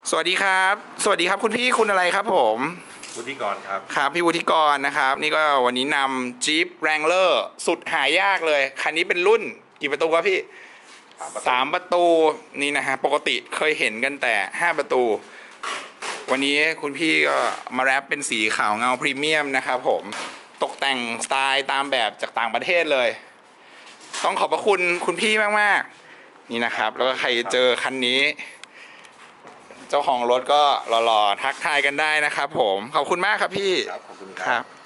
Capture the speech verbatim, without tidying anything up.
สวัสดีครับสวัสดีครับคุณพี่คุณอะไรครับผมวุฒิกรครับครับพี่วุฒิกรนะครับนี่ก็วันนี้นำ Jeep Wrangler สุดหายากเลยคันนี้เป็นรุ่นกี่ประตูครับพี่สามประตูนี่นะฮะปกติเคยเห็นกันแต่ห้าประตูวันนี้คุณพี่ก็มาแรปเป็นสีขาวเงาพรีเมียมนะครับผมตกแต่งสไตล์ตามแบบจากต่างประเทศเลยต้องขอบพระคุณคุณพี่มากๆนี่นะครับแล้วก็ใครเจอคันนี้เจ้าของรถก็หล่อๆทักทายกันได้นะครับผมขอบคุณมากครับพี่ครับขอบคุณคครัรับ บ